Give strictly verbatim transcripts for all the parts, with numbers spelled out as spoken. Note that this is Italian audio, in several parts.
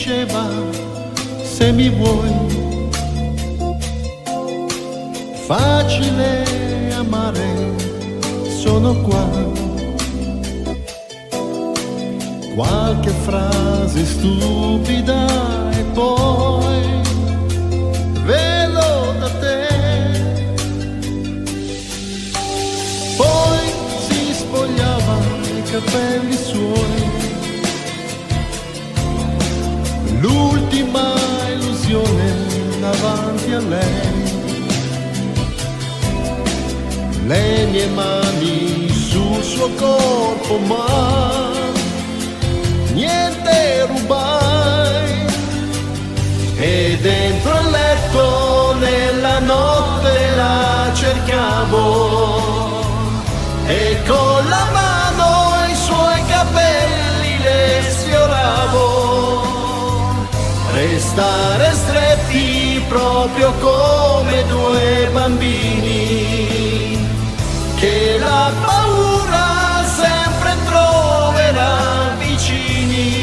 diceva se mi vuoi. Facile amare, sono qua. Qualche frase stupida e poi velo da te. Poi si spogliava i capelli suoi. L'ultima illusione davanti a lei. Le mie mani sul suo corpo, ma niente rubai. E dentro il letto nella notte la cercavo e con la mano i suoi capelli le sfioravo. Restare stretti proprio come due bambini che la paura sempre troverà vicini.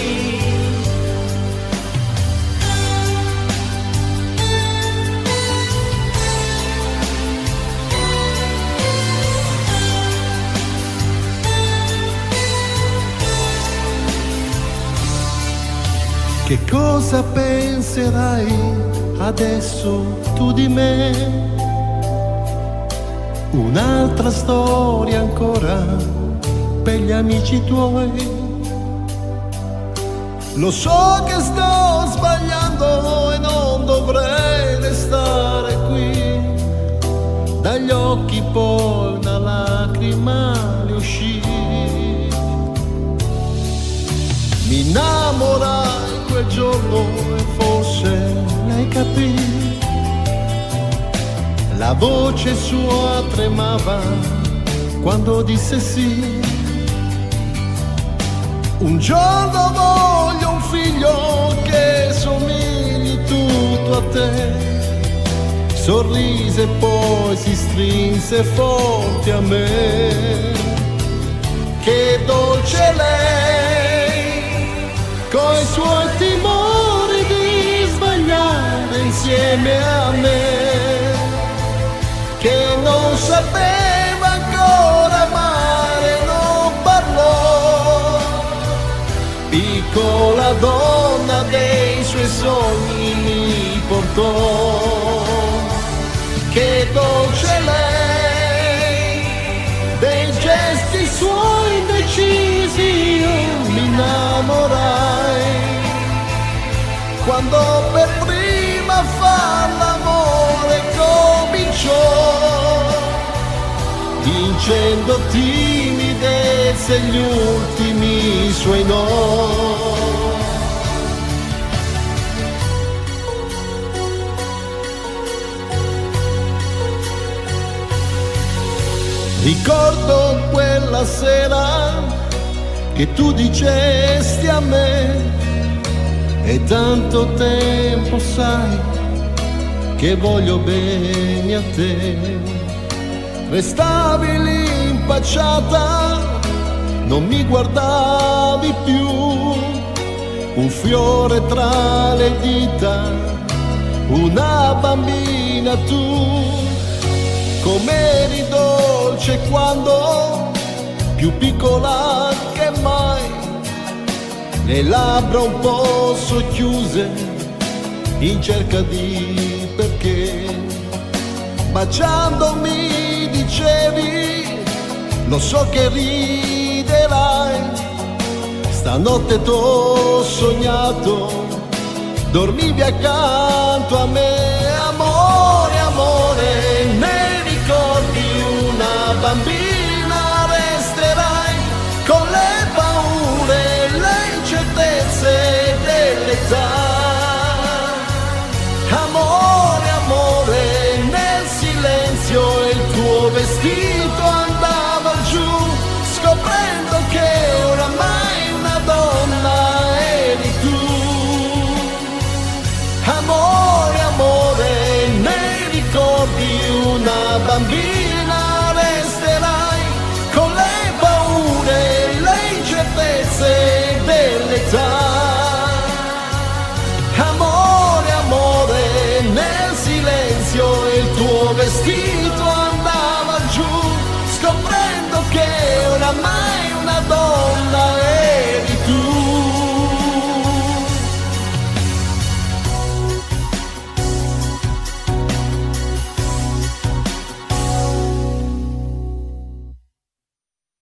Che cosa penserai adesso tu di me? Un'altra storia ancora per gli amici tuoi. Lo so che sto sbagliando e non dovrei restare qui. Dagli occhi poi una lacrima le uscì. Mi innamorai quel giorno e forse lei capì. La voce sua tremava quando disse sì. Un giorno voglio un figlio che somigli tutto a te. Sorrise e poi si strinse forte a me. Che dolce lei, coi suoi timori di sbagliare insieme a me. Che non sapeva ancora amare, non parlò. Piccola donna dei suoi sogni mi portò. Che dolce lei, dei gesti suoi indecisi io mi innamorai. Quando per prima far l'amore cominciò, vincendo timidezza gli ultimi suoi no. Ricordo quella sera che tu dicesti a me: è tanto tempo, sai, che voglio bene a te. Restavi lì impacciata, non mi guardavi più. Un fiore tra le dita, una bambina tu. Com'eri dolce quando, più piccola che mai, le labbra un po' socchiuse in cerca di perché. Baciandomi dicevi: lo so che riderai, stanotte t'ho sognato, dormivi accanto a me. Amore, amore, nei ricordi una bambina resterai, con le paure, le incertezze dell'età. Amore, amore, nel silenzio il tuo vestito andava giù, scoprendo che oramai una donna eri tu. Amore, amore, nei ricordi una bambina